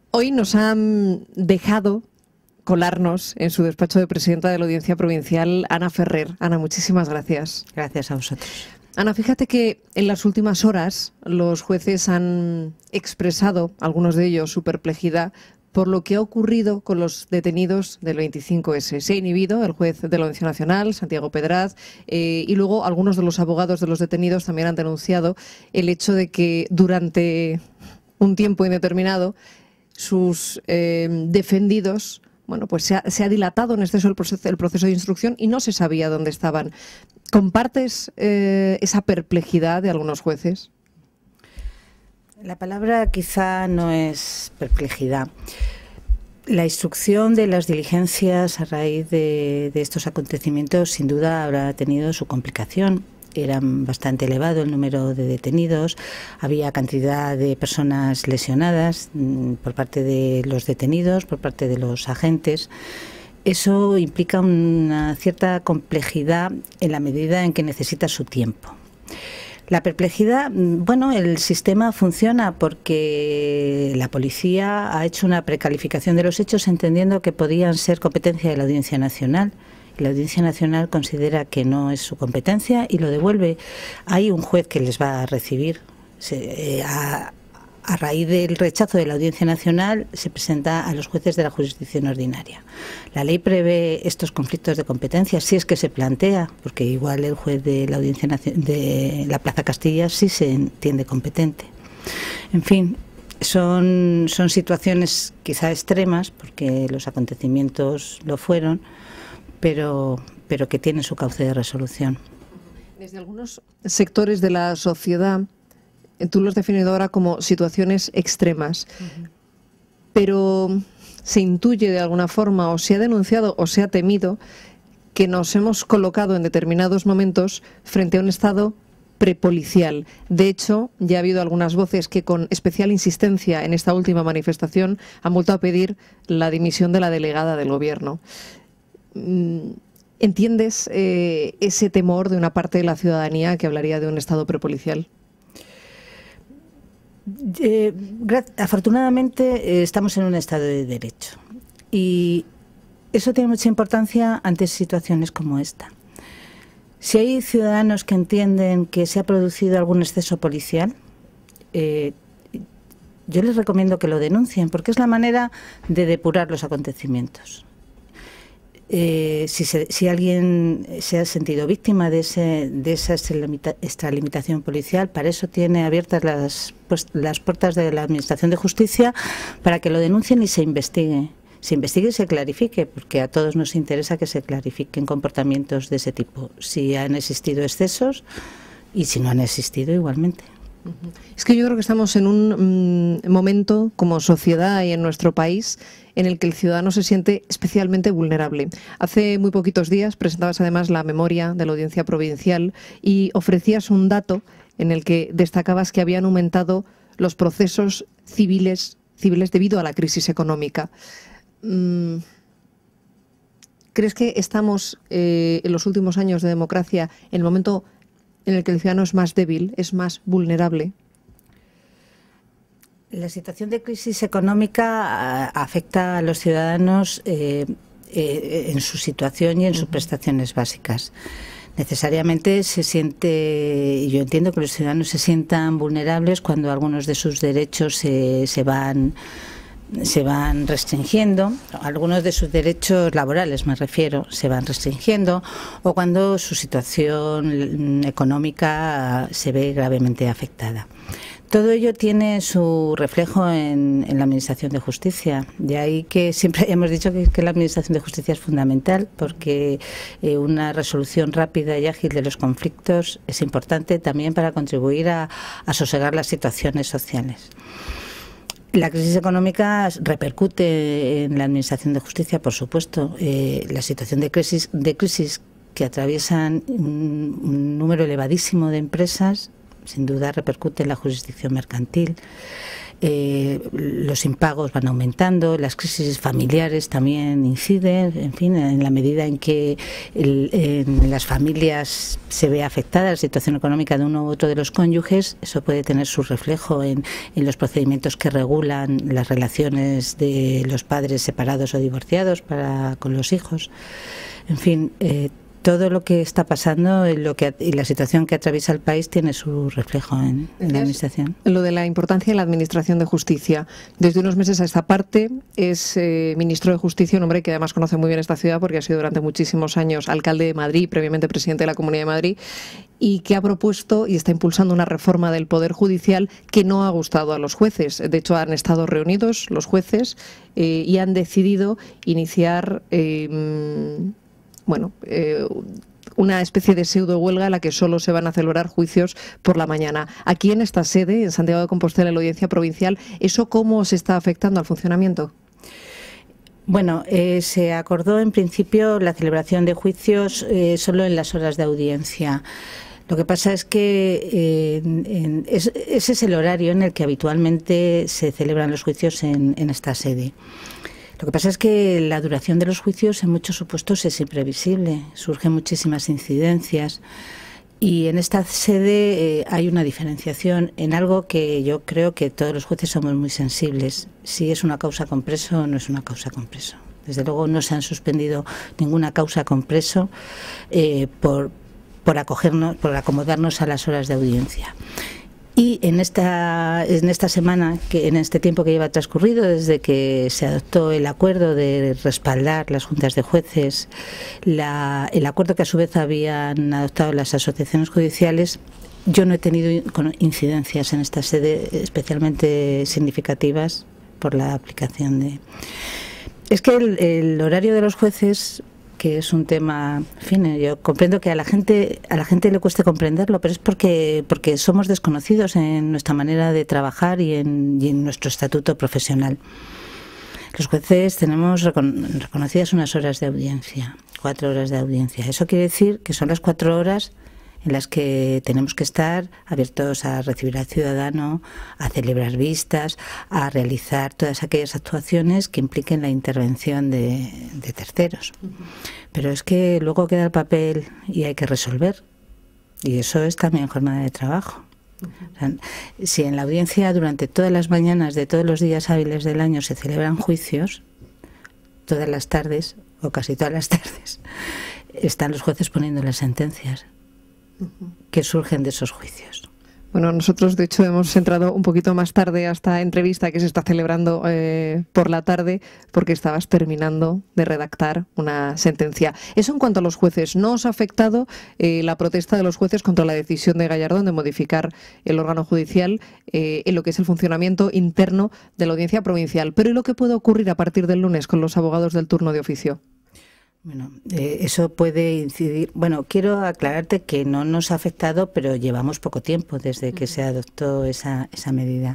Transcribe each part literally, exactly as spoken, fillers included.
Hoy nos han dejado colarnos en su despacho de presidenta de la Audiencia Provincial, Ana Ferrer. Ana, muchísimas gracias. Gracias a vosotros. Ana, fíjate que en las últimas horas los jueces han expresado, algunos de ellos, su perplejidad por lo que ha ocurrido con los detenidos del veinticinco ese. Se ha inhibido el juez de la Audiencia Nacional, Santiago Pedraz, eh, y luego algunos de los abogados de los detenidos también han denunciado el hecho de que durante un tiempo indeterminado sus eh, defendidos, bueno, pues se ha, se ha dilatado en exceso el proceso, el proceso de instrucción y no se sabía dónde estaban. ¿Compartes eh, esa perplejidad de algunos jueces? La palabra quizá no es perplejidad. La instrucción de las diligencias a raíz de, de estos acontecimientos sin duda habrá tenido su complicación. Era bastante elevado el número de detenidos, había cantidad de personas lesionadas mmm, por parte de los detenidos, por parte de los agentes. Eso implica una cierta complejidad en la medida en que necesita su tiempo. La perplejidad, bueno, el sistema funciona porque la policía ha hecho una precalificación de los hechos entendiendo que podían ser competencia de la Audiencia Nacional. La Audiencia Nacional considera que no es su competencia y lo devuelve. Hay un juez que les va a recibir. Se, eh, a, a raíz del rechazo de la Audiencia Nacional se presenta a los jueces de la jurisdicción ordinaria. La ley prevé estos conflictos de competencia, si es que se plantea, porque igual el juez de la Audiencia Nacional de la Plaza Castilla sí se entiende competente. En fin, son, son situaciones quizá extremas, porque los acontecimientos lo fueron, pero, pero que tienen su cauce de resolución. Desde algunos sectores de la sociedad, tú lo has definido ahora como situaciones extremas, uh-huh. pero se intuye de alguna forma, o se ha denunciado o se ha temido, que nos hemos colocado en determinados momentos frente a un estado prepolicial. De hecho, ya ha habido algunas voces que con especial insistencia en esta última manifestación han vuelto a pedir la dimisión de la delegada del Gobierno. ¿Entiendes eh, ese temor de una parte de la ciudadanía que hablaría de un estado prepolicial? Eh, afortunadamente eh, estamos en un estado de derecho y eso tiene mucha importancia ante situaciones como esta. Si hay ciudadanos que entienden que se ha producido algún exceso policial, eh, yo les recomiendo que lo denuncien porque es la manera de depurar los acontecimientos. Eh, si, se, si alguien se ha sentido víctima de, ese, de esa extralimitación policial, para eso tiene abiertas las, pues, las puertas de la Administración de Justicia para que lo denuncien y se investigue. Se investigue y se clarifique, porque a todos nos interesa que se clarifiquen comportamientos de ese tipo, si han existido excesos y si no han existido igualmente. Es que yo creo que estamos en un mm, momento como sociedad y en nuestro país en el que el ciudadano se siente especialmente vulnerable. Hace muy poquitos días presentabas además la memoria de la Audiencia Provincial y ofrecías un dato en el que destacabas que habían aumentado los procesos civiles, civiles debido a la crisis económica. Mm, ¿Crees que estamos eh, en los últimos años de democracia en el momento en el que el ciudadano es más débil, es más vulnerable? La situación de crisis económica afecta a los ciudadanos eh, eh, en su situación y en sus prestaciones básicas. Necesariamente se siente, yo entiendo que los ciudadanos se sientan vulnerables cuando algunos de sus derechos se, se van... se van restringiendo, algunos de sus derechos laborales me refiero, se van restringiendo, o cuando su situación económica se ve gravemente afectada. Todo ello tiene su reflejo en, en la Administración de Justicia, de ahí que siempre hemos dicho que, que la Administración de Justicia es fundamental, porque eh, una resolución rápida y ágil de los conflictos es importante también para contribuir a, a sosegar las situaciones sociales. La crisis económica repercute en la Administración de Justicia, por supuesto. Eh, la situación de crisis, de crisis que atraviesan un, un número elevadísimo de empresas, sin duda repercute en la jurisdicción mercantil. eh, los impagos van aumentando, las crisis familiares también inciden, en fin, en la medida en que el, en las familias se ve afectada la situación económica de uno u otro de los cónyuges, eso puede tener su reflejo en, en los procedimientos que regulan las relaciones de los padres separados o divorciados para con los hijos. En fin, eh, todo lo que está pasando y, lo que, y la situación que atraviesa el país tiene su reflejo en, en la administración. Lo de la importancia de la administración de justicia. Desde unos meses a esta parte es eh, ministro de Justicia, un hombre que además conoce muy bien esta ciudad porque ha sido durante muchísimos años alcalde de Madrid, previamente presidente de la Comunidad de Madrid, y que ha propuesto y está impulsando una reforma del Poder Judicial que no ha gustado a los jueces. De hecho, han estado reunidos los jueces eh, y han decidido iniciar... Eh, bueno, eh, una especie de pseudo huelga en la que solo se van a celebrar juicios por la mañana. Aquí en esta sede, en Santiago de Compostela, en la Audiencia Provincial, ¿eso cómo se está afectando al funcionamiento? Bueno, eh, se acordó en principio la celebración de juicios eh, solo en las horas de audiencia. Lo que pasa es que eh, en, en, es, ese es el horario en el que habitualmente se celebran los juicios en, en esta sede. Lo que pasa es que la duración de los juicios en muchos supuestos es imprevisible, surgen muchísimas incidencias y en esta sede eh, hay una diferenciación en algo que yo creo que todos los jueces somos muy sensibles, si es una causa con preso o no es una causa con preso. Desde luego no se han suspendido ninguna causa con preso eh, por, por acogernos, por acomodarnos a las horas de audiencia. Y en esta, en esta semana, que en este tiempo que lleva transcurrido, desde que se adoptó el acuerdo de respaldar las juntas de jueces, la, el acuerdo que a su vez habían adoptado las asociaciones judiciales, yo no he tenido incidencias en esta sede especialmente significativas por la aplicación de... Es que el, el horario de los jueces, que es un tema, en fin, yo comprendo que a la gente a la gente le cueste comprenderlo, pero es porque porque somos desconocidos en nuestra manera de trabajar y en, y en nuestro estatuto profesional. Los jueces tenemos recon, reconocidas unas horas de audiencia, cuatro horas de audiencia. Eso quiere decir que son las cuatro horas en las que tenemos que estar abiertos a recibir al ciudadano, a celebrar vistas, a realizar todas aquellas actuaciones que impliquen la intervención de, de terceros. Uh-huh. Pero es que luego queda el papel y hay que resolver, y eso es también jornada de trabajo. Uh-huh. O sea, si en la audiencia durante todas las mañanas de todos los días hábiles del año se celebran juicios, todas las tardes, o casi todas las tardes, están los jueces poniendo las sentencias que surgen de esos juicios. Bueno, nosotros de hecho hemos entrado un poquito más tarde a esta entrevista que se está celebrando eh, por la tarde porque estabas terminando de redactar una sentencia. Eso en cuanto a los jueces. ¿No os ha afectado eh, la protesta de los jueces contra la decisión de Gallardón de modificar el órgano judicial eh, en lo que es el funcionamiento interno de la Audiencia Provincial? Pero ¿y lo que puede ocurrir a partir del lunes con los abogados del turno de oficio? Bueno, eh, eso puede incidir. Bueno, quiero aclararte que no nos ha afectado, pero llevamos poco tiempo desde que se adoptó esa, esa medida.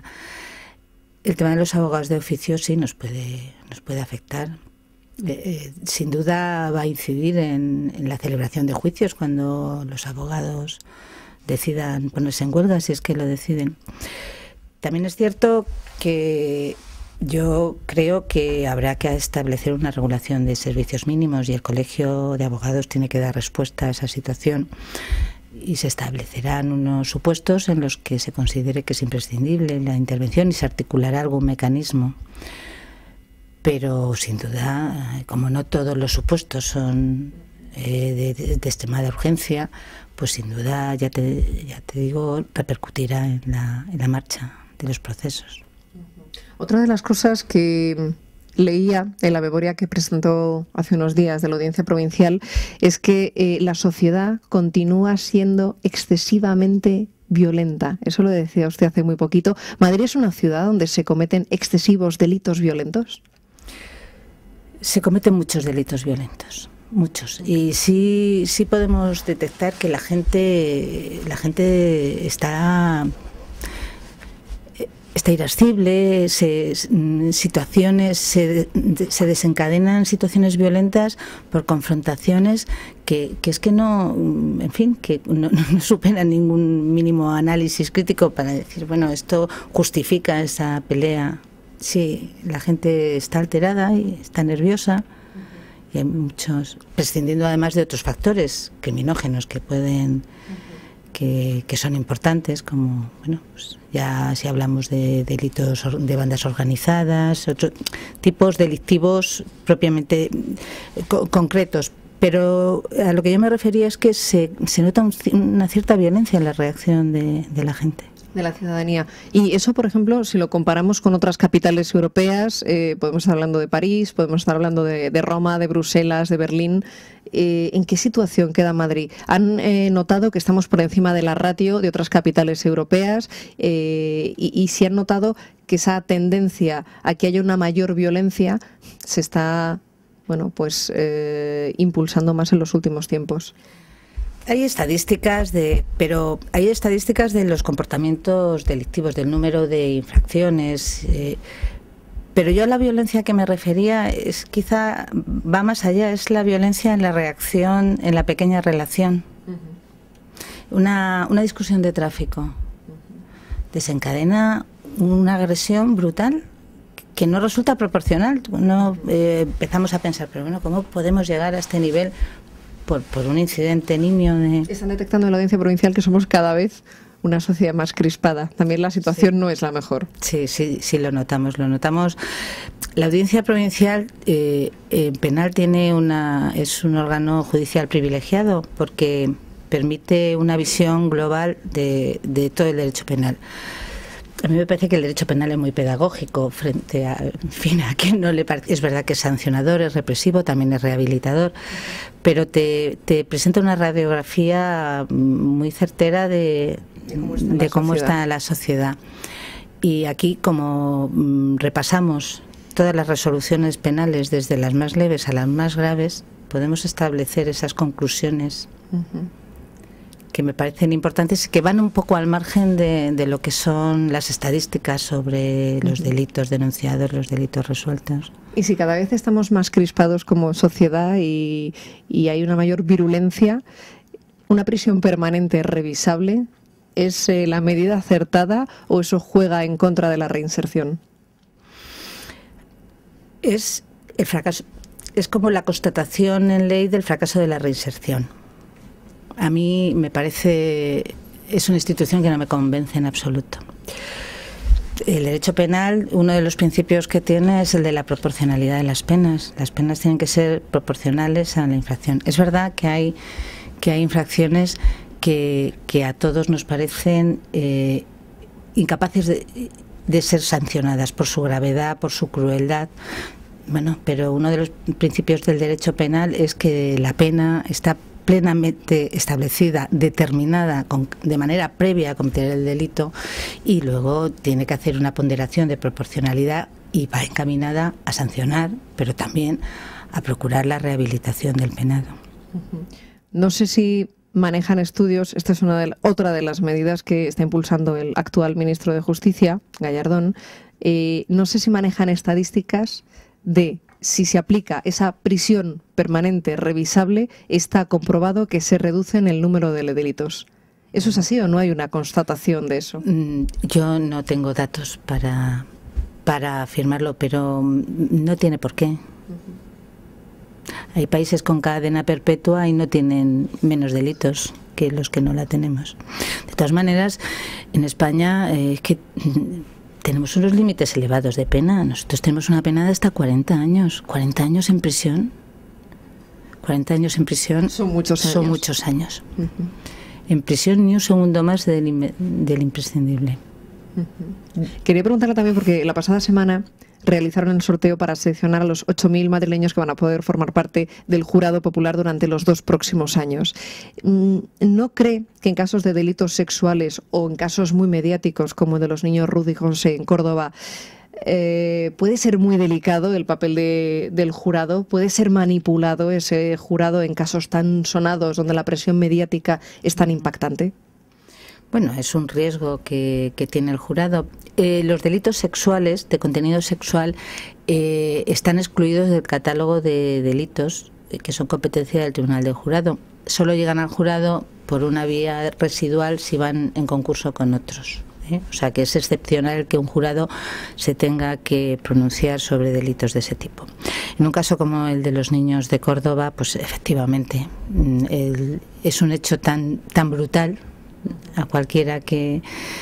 El tema de los abogados de oficio sí nos puede, nos puede afectar. Eh, eh, sin duda va a incidir en, en la celebración de juicios cuando los abogados decidan ponerse en huelga, si es que lo deciden. También es cierto que yo creo que habrá que establecer una regulación de servicios mínimos y el Colegio de Abogados tiene que dar respuesta a esa situación y se establecerán unos supuestos en los que se considere que es imprescindible la intervención y se articulará algún mecanismo. Pero sin duda, como no todos los supuestos son eh, de, de, de extremada urgencia, pues sin duda, ya te, ya te digo, repercutirá en la, en la marcha de los procesos. Otra de las cosas que leía en la memoria que presentó hace unos días de la Audiencia Provincial es que eh, la sociedad continúa siendo excesivamente violenta. Eso lo decía usted hace muy poquito. ¿Madrid es una ciudad donde se cometen excesivos delitos violentos? Se cometen muchos delitos violentos, muchos. Y sí, sí podemos detectar que la gente, la gente está... está irascible, se, situaciones, se, se desencadenan situaciones violentas por confrontaciones que, que es que no, en fin, que no, no superan ningún mínimo análisis crítico para decir, bueno, esto justifica esa pelea. Sí, la gente está alterada y está nerviosa. Y hay muchos, prescindiendo además de otros factores criminógenos que pueden, que, que son importantes, como, bueno, pues ya si hablamos de delitos de bandas organizadas, otros tipos delictivos propiamente co concretos. Pero a lo que yo me refería es que se, se nota un, una cierta violencia en la reacción de, de la gente. De la ciudadanía. Y eso, por ejemplo, si lo comparamos con otras capitales europeas, eh, podemos estar hablando de París, podemos estar hablando de, de Roma, de Bruselas, de Berlín. Eh, ¿En qué situación queda Madrid? ¿Han eh, notado que estamos por encima de la ratio de otras capitales europeas? Eh, y, y si han notado que esa tendencia a que haya una mayor violencia se está, bueno, pues eh, impulsando más en los últimos tiempos. Hay estadísticas de, pero hay estadísticas de los comportamientos delictivos, del número de infracciones. Eh, pero yo a la violencia que me refería es quizá va más allá, es la violencia en la reacción, en la pequeña relación. Uh-huh. Una, una discusión de tráfico uh-huh. desencadena una agresión brutal que no resulta proporcional. No eh, empezamos a pensar, pero bueno, ¿cómo podemos llegar a este nivel? Por, por un incidente nimio de... Están detectando en la Audiencia Provincial que somos cada vez una sociedad más crispada. También la situación sí. no es la mejor. Sí, sí, sí, lo notamos, lo notamos. La Audiencia Provincial eh, eh, penal tiene una, es un órgano judicial privilegiado porque permite una visión global de, de todo el derecho penal. A mí me parece que el derecho penal es muy pedagógico frente a, en fin, a quien no le parece. Es verdad que es sancionador, es represivo, también es rehabilitador, pero te, te presenta una radiografía muy certera de, de cómo, está, de la cómo está la sociedad. Y aquí, como mm, repasamos todas las resoluciones penales, desde las más leves a las más graves, podemos establecer esas conclusiones. Uh-huh. que me parecen importantes, que van un poco al margen de, de lo que son las estadísticas sobre los delitos denunciados, los delitos resueltos. Y si cada vez estamos más crispados como sociedad y, y hay una mayor virulencia, ¿una prisión permanente revisable es eh, la medida acertada o eso juega en contra de la reinserción? Es el fracaso, es como la constatación en ley del fracaso de la reinserción. A mí me parece, es una institución que no me convence en absoluto. El derecho penal, uno de los principios que tiene es el de la proporcionalidad de las penas. Las penas tienen que ser proporcionales a la infracción. Es verdad que hay, que hay infracciones que, que a todos nos parecen eh, incapaces de, de ser sancionadas por su gravedad, por su crueldad. Bueno, pero uno de los principios del derecho penal es que la pena está plenamente establecida, determinada con, de manera previa a cometer el delito, y luego tiene que hacer una ponderación de proporcionalidad y va encaminada a sancionar, pero también a procurar la rehabilitación del penado. No sé si manejan estudios, esta es una de, otra de las medidas que está impulsando el actual ministro de Justicia, Gallardón, eh, no sé si manejan estadísticas de si se aplica esa prisión permanente revisable, está comprobado que se reduce en el número de delitos. ¿Eso es así o no hay una constatación de eso? Yo no tengo datos para, para afirmarlo, pero no tiene por qué. Uh-huh. Hay países con cadena perpetua y no tienen menos delitos que los que no la tenemos. De todas maneras, en España eh, es que tenemos unos límites elevados de pena. Nosotros tenemos una pena de hasta cuarenta años. cuarenta años en prisión. cuarenta años en prisión son muchos años. Son muchos años. Uh-huh. En prisión ni un segundo más del, del imprescindible. Uh-huh. Quería preguntarle también, porque la pasada semana realizaron el sorteo para seleccionar a los ocho mil madrileños que van a poder formar parte del jurado popular durante los dos próximos años. ¿No cree que en casos de delitos sexuales o en casos muy mediáticos como el de los niños Ruth y José en Córdoba, eh, puede ser muy delicado el papel de, del jurado? ¿Puede ser manipulado ese jurado en casos tan sonados donde la presión mediática es tan impactante? Bueno, es un riesgo que, que tiene el jurado. Eh, los delitos sexuales, de contenido sexual, eh, están excluidos del catálogo de delitos que son competencia del Tribunal del Jurado. Solo llegan al jurado por una vía residual si van en concurso con otros. ¿eh? O sea que es excepcional que un jurado se tenga que pronunciar sobre delitos de ese tipo. En un caso como el de los niños de Córdoba, pues efectivamente el, es un hecho tan, tan brutal a cualquiera que,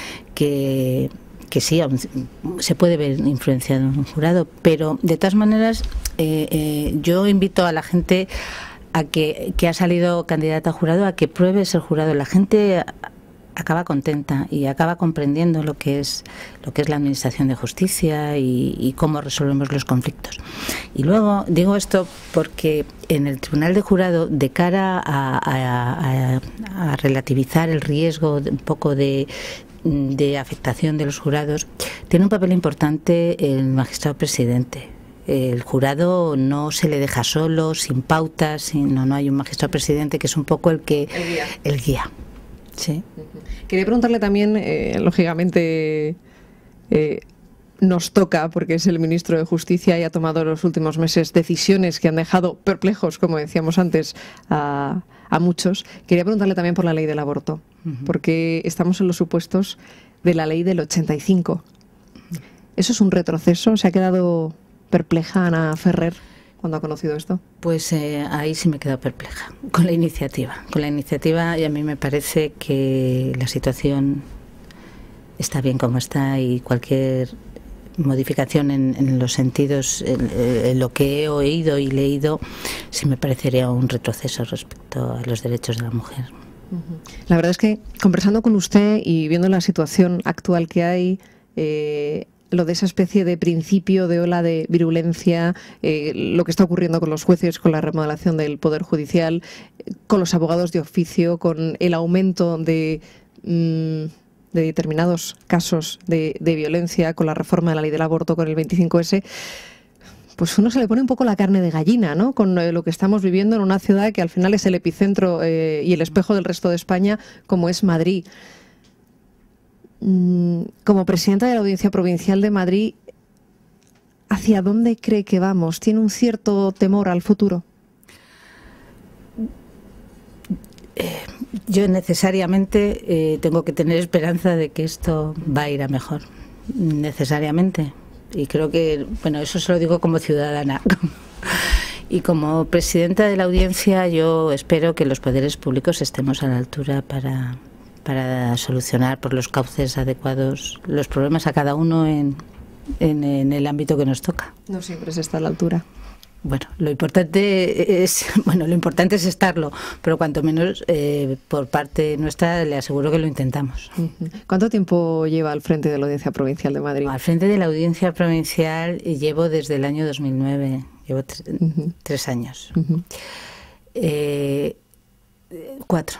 que, que sí, se puede ver influenciado en un jurado, pero de todas maneras eh, eh, yo invito a la gente a que, que ha salido candidata a jurado a que pruebe ser jurado. La gente acaba contenta y acaba comprendiendo lo que es lo que es la administración de justicia y, y cómo resolvemos los conflictos. Y luego digo esto porque en el Tribunal de Jurado, de cara a, a, a, a relativizar el riesgo de, un poco de, de afectación de los jurados, tiene un papel importante el magistrado presidente. El jurado no se le deja solo, sin pautas, sin, no, no hay un magistrado presidente que es un poco el que el guía. El guía. Sí. Quería preguntarle también, eh, lógicamente eh, nos toca, porque es el ministro de Justicia y ha tomado en los últimos meses decisiones que han dejado perplejos, como decíamos antes, a, a muchos. Quería preguntarle también por la ley del aborto, uh-huh. porque estamos en los supuestos de la ley del ochenta y cinco. ¿Eso es un retroceso? ¿Se ha quedado perpleja Ana Ferrer cuando ha conocido esto? Pues eh, ahí sí me he quedado perpleja con la iniciativa. Con la iniciativa, y a mí me parece que la situación está bien como está y cualquier modificación en, en los sentidos, en, en lo que he oído y leído, sí me parecería un retroceso respecto a los derechos de la mujer. La verdad es que conversando con usted y viendo la situación actual que hay, eh, lo de esa especie de principio de ola de virulencia, eh, lo que está ocurriendo con los jueces, con la remodelación del Poder Judicial, con los abogados de oficio, con el aumento de, mmm, de determinados casos de, de violencia, con la reforma de la ley del aborto, con el veinticinco ese, pues uno se le pone un poco la carne de gallina, ¿no? Con eh, lo que estamos viviendo en una ciudad que al final es el epicentro eh, y el espejo del resto de España, como es Madrid. Como presidenta de la Audiencia Provincial de Madrid, ¿hacia dónde cree que vamos? ¿Tiene un cierto temor al futuro? Eh, yo necesariamente eh, tengo que tener esperanza de que esto va a ir a mejor. Necesariamente. Y creo que, bueno, eso se lo digo como ciudadana. Y como presidenta de la Audiencia, yo espero que los poderes públicos estemos a la altura para... para solucionar por los cauces adecuados los problemas a cada uno en, en, en el ámbito que nos toca. No siempre se está a la altura. Bueno, lo importante es, bueno, lo importante es estarlo, pero cuanto menos eh, por parte nuestra le aseguro que lo intentamos. ¿Cuánto tiempo lleva al frente de la Audiencia Provincial de Madrid? Al frente de la Audiencia Provincial llevo desde el año dos mil nueve, llevo tres, uh-huh. tres años. Uh-huh. eh, cuatro.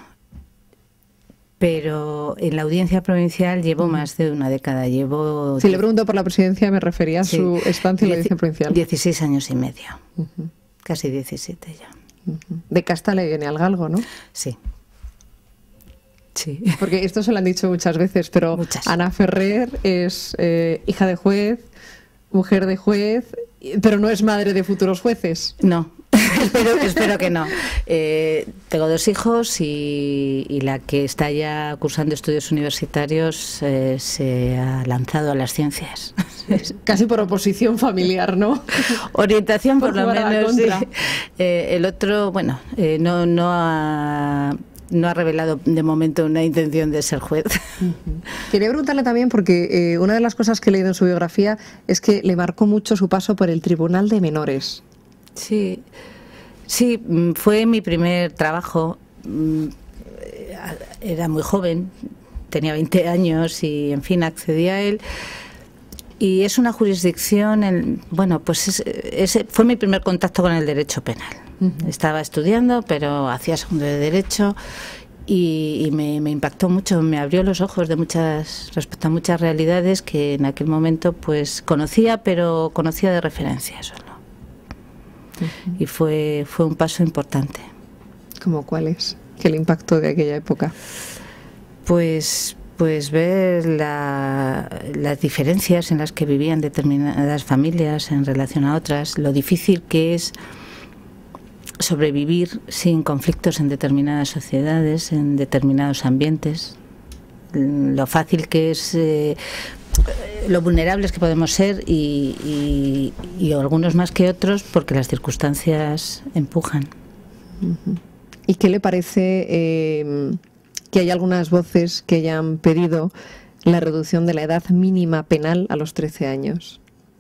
Pero en la Audiencia Provincial llevo más de una década. Llevo si le pregunto por la presidencia, me refería a sí, su estancia en la Audiencia Provincial. dieciséis años y medio. Uh-huh. Casi diecisiete ya. Uh-huh. De casta le viene al galgo, ¿no? Sí. Sí. Porque esto se lo han dicho muchas veces, pero muchas. Ana Ferrer es eh, hija de juez, mujer de juez, pero no es madre de futuros jueces. No. espero, espero que no. Eh, tengo dos hijos y, y la que está ya cursando estudios universitarios eh, se ha lanzado a las ciencias. Casi por oposición familiar, ¿no? Orientación por, por lo menos. Sí. Eh, el otro, bueno, eh, no, no ha... no ha revelado de momento una intención de ser juez. Uh-huh. Quería preguntarle también, porque eh, una de las cosas que he leído en su biografía es que le marcó mucho su paso por el Tribunal de Menores. Sí, sí, fue mi primer trabajo. Era muy joven, tenía veinte años y, en fin, accedí a él. Y es una jurisdicción, en, bueno, pues es, ese fue mi primer contacto con el derecho penal. Uh-huh. Estaba estudiando, pero hacía segundo de Derecho y, y me, me impactó mucho, me abrió los ojos de muchas respecto a muchas realidades que en aquel momento pues conocía, pero conocía de referencia solo. Uh-huh. Y fue, fue un paso importante. ¿Cómo cuál es? ¿Qué el impacto de aquella época? Pues, pues ver la, las diferencias en las que vivían determinadas familias en relación a otras, lo difícil que es sobrevivir sin conflictos en determinadas sociedades, en determinados ambientes, lo fácil que es, eh, lo vulnerables que podemos ser y, y, y algunos más que otros porque las circunstancias empujan. ¿Y qué le parece eh, que hay algunas voces que hayan pedido la reducción de la edad mínima penal a los trece años?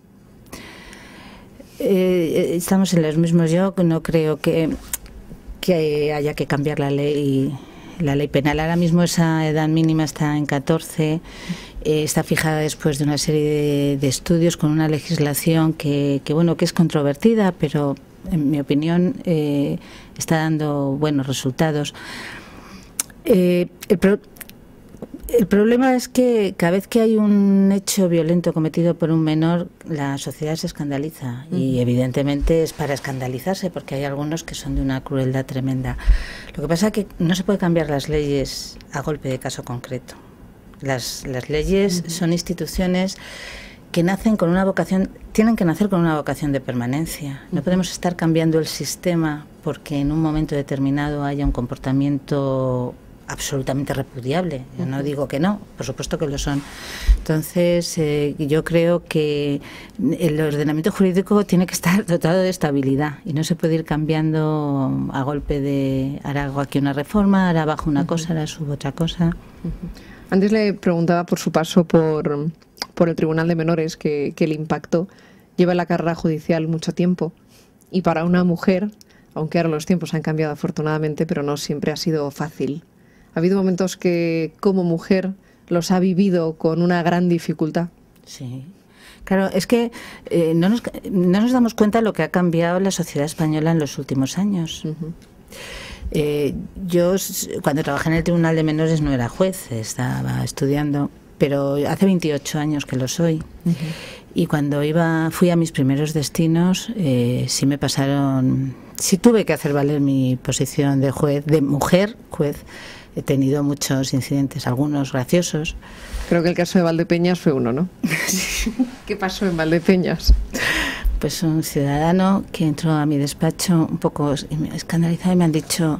Eh, estamos en los mismos. Yo no creo que, que haya que cambiar la ley la ley penal. Ahora mismo esa edad mínima está en catorce, eh, está fijada después de una serie de, de estudios con una legislación que, que bueno que es controvertida, pero en mi opinión eh, está dando buenos resultados. Eh, el pro El problema es que cada vez que hay un hecho violento cometido por un menor, la sociedad se escandaliza. Uh-huh. Y evidentemente es para escandalizarse, porque hay algunos que son de una crueldad tremenda. Lo que pasa es que no se puede cambiar las leyes a golpe de caso concreto. Las, las leyes uh-huh. son instituciones que nacen con una vocación, tienen que nacer con una vocación de permanencia. No uh-huh. podemos estar cambiando el sistema porque en un momento determinado haya un comportamiento absolutamente repudiable. Yo no digo que no, por supuesto que lo son. Entonces, eh, yo creo que el ordenamiento jurídico tiene que estar dotado de estabilidad y no se puede ir cambiando a golpe de ahora hago aquí una reforma, ahora bajo una uh-huh. cosa, ahora subo otra cosa. Uh-huh. Antes le preguntaba por su paso por, por el Tribunal de Menores que, que le impactó. Lleva la carrera judicial mucho tiempo y para una mujer, aunque ahora los tiempos han cambiado afortunadamente, pero no siempre ha sido fácil. ¿Ha habido momentos que como mujer los ha vivido con una gran dificultad? Sí. Claro, es que eh, no, nos, no nos damos cuenta de lo que ha cambiado la sociedad española en los últimos años. Uh-huh. eh, yo, cuando trabajé en el Tribunal de Menores, no era juez, estaba estudiando, pero hace veintiocho años que lo soy. Uh-huh. Y cuando iba, fui a mis primeros destinos, eh, sí me pasaron, sí tuve que hacer valer mi posición de juez, de mujer juez. He tenido muchos incidentes, algunos graciosos. Creo que el caso de Valdepeñas fue uno, ¿no? ¿Qué pasó en Valdepeñas? Pues un ciudadano que entró a mi despacho un poco escandalizado y me han dicho,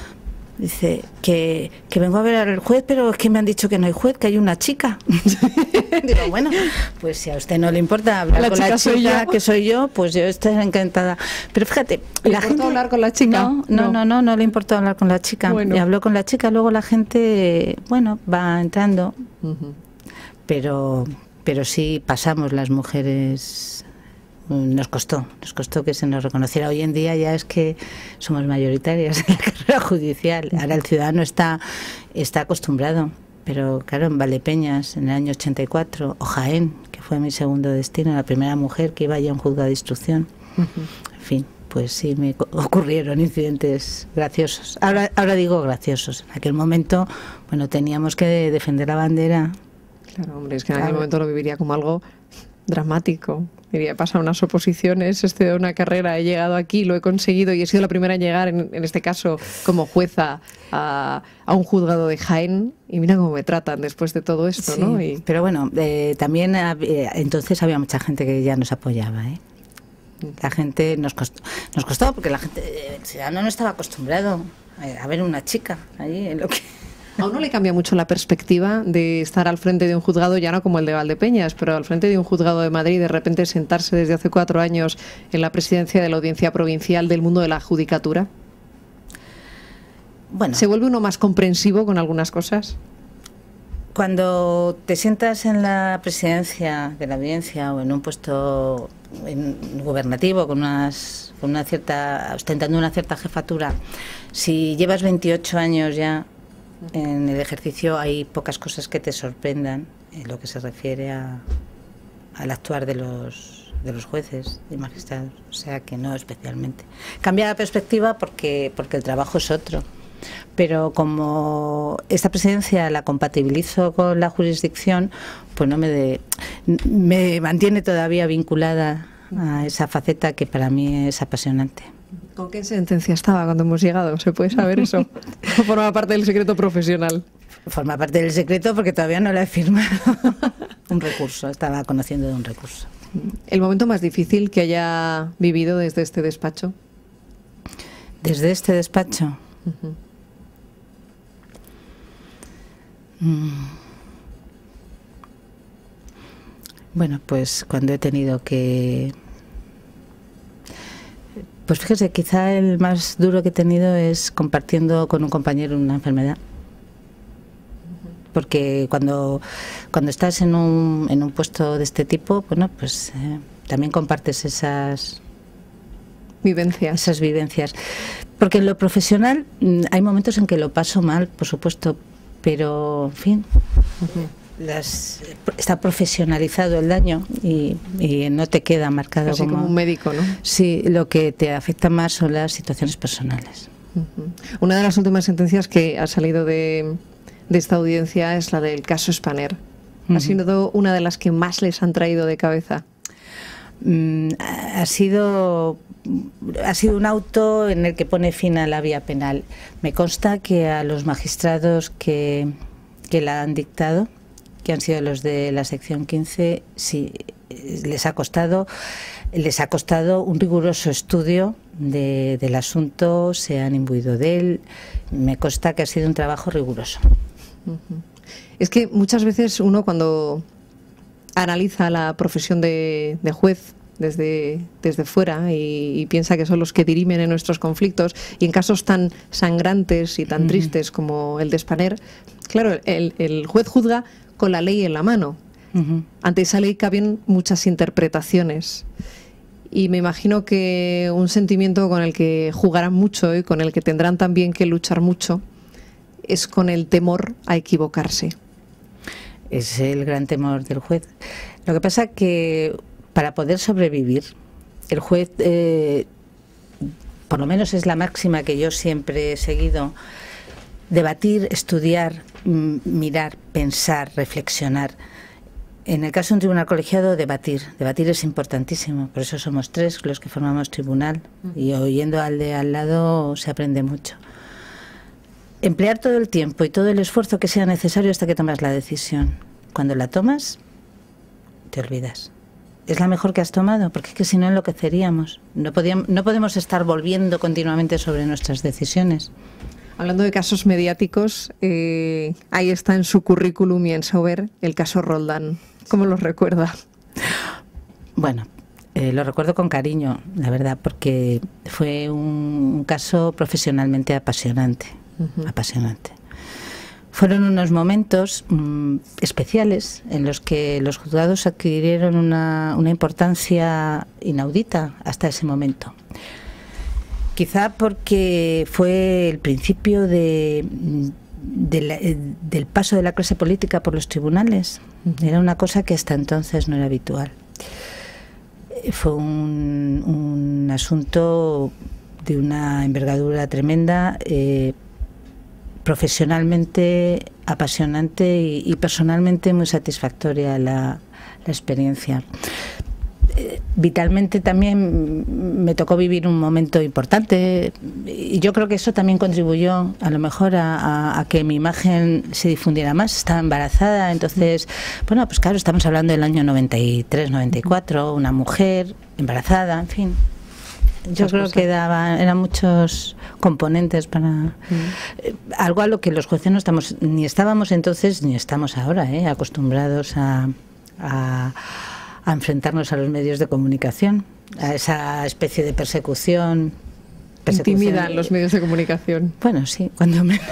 dice, que, que vengo a ver al juez, pero es que me han dicho que no hay juez, que hay una chica. Digo, bueno, pues si a usted no le importa hablar la con chica la chica, soy yo. que soy yo, pues yo estoy encantada. Pero fíjate, ¿le la gente hablar con la chica? No, no, no, no, no, no le importó hablar con la chica. Bueno. Y habló con la chica, luego la gente, bueno, va entrando. Uh-huh. Pero, pero sí pasamos las mujeres. Nos costó, nos costó que se nos reconociera. Hoy en día ya es que somos mayoritarias en la carrera judicial. Ahora el ciudadano está, está acostumbrado. Pero claro, en Valdepeñas, en el año ochenta y cuatro, o Jaén, que fue mi segundo destino, la primera mujer que iba ya a un juzgado de instrucción. Uh-huh. En fin, pues sí me ocurrieron incidentes graciosos. Ahora, ahora digo graciosos. En aquel momento, bueno, teníamos que defender la bandera. Claro, hombre, es que en claro. aquel momento lo viviría como algo dramático. Diría, he pasado unas oposiciones, he estudiado una carrera, he llegado aquí, lo he conseguido y he sido la primera en llegar, en, en este caso, como jueza a, a un juzgado de Jaén. Y mira cómo me tratan después de todo esto, sí, ¿no? Y... Pero bueno, eh, también eh, entonces había mucha gente que ya nos apoyaba, ¿eh? La gente nos costó, nos costó porque la gente, el ciudadano no estaba acostumbrado a ver una chica ahí en lo que... A uno le cambia mucho la perspectiva de estar al frente de un juzgado, ya no como el de Valdepeñas, pero al frente de un juzgado de Madrid, de repente sentarse desde hace cuatro años en la presidencia de la Audiencia Provincial del mundo de la judicatura. Bueno, ¿se vuelve uno más comprensivo con algunas cosas? Cuando te sientas en la presidencia de la audiencia o en un puesto en, gubernativo con, unas, con una cierta, ostentando una cierta jefatura, si llevas veintiocho años ya en el ejercicio, hay pocas cosas que te sorprendan en lo que se refiere a, al actuar de los, de los jueces y magistrados, o sea que no especialmente. Cambia la perspectiva porque, porque el trabajo es otro, pero como esta presidencia la compatibilizo con la jurisdicción, pues no me, de, me mantiene todavía vinculada a esa faceta que para mí es apasionante. ¿Con qué sentencia estaba cuando hemos llegado? ¿Se puede saber eso? ¿O forma parte del secreto profesional? Forma parte del secreto porque todavía no la he firmado. Un recurso, estaba conociendo de un recurso. ¿El momento más difícil que haya vivido desde este despacho? ¿Desde este despacho? Uh-huh. mm. Bueno, pues cuando he tenido que... Pues fíjese, quizá el más duro que he tenido es compartiendo con un compañero una enfermedad. Porque cuando, cuando estás en un, en un puesto de este tipo, bueno, pues eh, también compartes esas vivencias. Esas vivencias. Porque en lo profesional hay momentos en que lo paso mal, por supuesto, pero, en fin, uh-huh. las, está profesionalizado el daño y, y no te queda marcado. Casi como, como un médico, ¿no? Sí, lo que te afecta más son las situaciones personales. Uh-huh. Una de las últimas sentencias que ha salido de... de esta audiencia es la del caso Spanair. ¿Ha uh-huh. sido una de las que más les han traído de cabeza? Mm, ha sido ha sido un auto en el que pone fin a la vía penal. Me consta que a los magistrados que, que la han dictado, que han sido los de la sección quince, sí, les ha costado les ha costado un riguroso estudio de, del asunto, se han imbuido de él. Me consta que ha sido un trabajo riguroso. Es que muchas veces uno cuando analiza la profesión de, de juez desde, desde fuera y, y piensa que son los que dirimen en nuestros conflictos, y en casos tan sangrantes y tan mm. tristes como el de Spanair, claro, el, el juez juzga con la ley en la mano. Uh-huh. Ante esa ley caben muchas interpretaciones. Y me imagino que un sentimiento con el que jugarán mucho y con el que tendrán también que luchar mucho es con el temor a equivocarse. Es el gran temor del juez. Lo que pasa es que para poder sobrevivir, el juez, eh, por lo menos es la máxima que yo siempre he seguido, debatir, estudiar, mirar, pensar, reflexionar. En el caso de un tribunal colegiado, debatir. Debatir es importantísimo, por eso somos tres los que formamos tribunal, y oyendo al de al lado se aprende mucho. Emplear todo el tiempo y todo el esfuerzo que sea necesario hasta que tomas la decisión. Cuando la tomas, te olvidas. Es la mejor que has tomado, porque es que si no enloqueceríamos. No, podíamos, no podemos estar volviendo continuamente sobre nuestras decisiones. Hablando de casos mediáticos, eh, ahí está en su currículum y en Sauber el caso Roldán. ¿Cómo lo recuerda? Bueno, eh, lo recuerdo con cariño, la verdad, porque fue un, un caso profesionalmente apasionante. Uh-huh. Apasionante. Fueron unos momentos mmm, especiales en los que los juzgados adquirieron una, una importancia inaudita hasta ese momento. Quizá porque fue el principio de, de la, del paso de la clase política por los tribunales. Uh-huh. Era una cosa que hasta entonces no era habitual. Fue un, un asunto de una envergadura tremenda, eh, profesionalmente apasionante y, y personalmente muy satisfactoria la, la experiencia. Eh, vitalmente también me tocó vivir un momento importante y yo creo que eso también contribuyó a lo mejor a, a, a que mi imagen se difundiera más. Estaba embarazada, entonces, bueno, pues claro, estamos hablando del año noventa y tres, noventa y cuatro, una mujer embarazada, en fin. Yo creo que daba, eran muchos componentes para mm. eh, algo a lo que los jueces no estamos, ni estábamos entonces ni estamos ahora, eh, acostumbrados a, a, a enfrentarnos a los medios de comunicación, a esa especie de persecución. persecución Intimidan los medios de comunicación. Bueno, sí, cuando menos.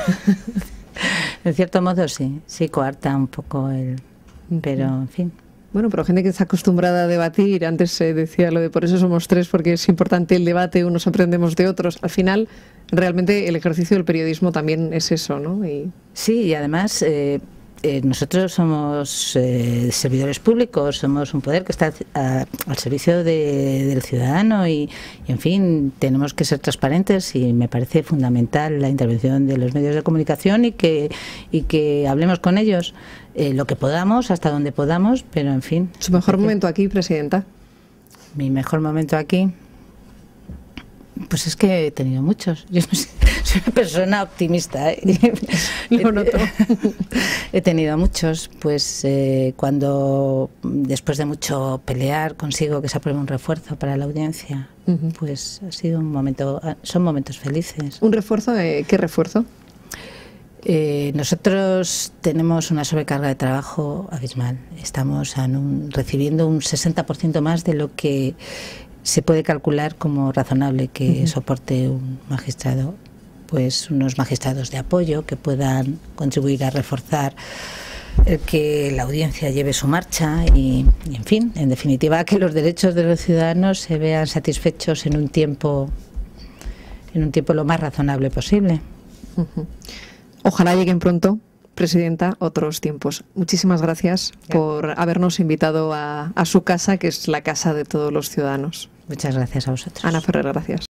En cierto modo sí, sí coarta un poco el, pero en fin. Bueno, pero gente que está acostumbrada a debatir, antes se decía lo de por eso somos tres, porque es importante el debate, unos aprendemos de otros. Al final, realmente el ejercicio del periodismo también es eso, ¿no? Y... Sí, y además eh, eh, nosotros somos eh, servidores públicos, somos un poder que está a, al servicio de, del ciudadano y, y, en fin, tenemos que ser transparentes y me parece fundamental la intervención de los medios de comunicación y que, y que hablemos con ellos. Eh, lo que podamos, hasta donde podamos, pero en fin. ¿Su mejor momento aquí, Presidenta? Mi mejor momento aquí, pues es que he tenido muchos. Yo Soy una persona optimista, ¿eh? Lo noto. He tenido muchos, pues eh, cuando después de mucho pelear consigo que se apruebe un refuerzo para la audiencia, uh-huh. pues ha sido un momento, son momentos felices. ¿Un refuerzo? Eh, ¿Qué refuerzo? Eh, nosotros tenemos una sobrecarga de trabajo abismal. Estamos en un, recibiendo un sesenta por ciento más de lo que se puede calcular como razonable que uh-huh. soporte un magistrado. Pues unos magistrados de apoyo que puedan contribuir a reforzar el que la audiencia lleve su marcha y, y en fin, en definitiva, que los derechos de los ciudadanos se vean satisfechos en un tiempo, en un tiempo lo más razonable posible. Uh-huh. Ojalá lleguen pronto, Presidenta, otros tiempos. Muchísimas gracias ya. por habernos invitado a, a su casa, que es la casa de todos los ciudadanos. Muchas gracias a vosotros. Ana Ferrer, gracias.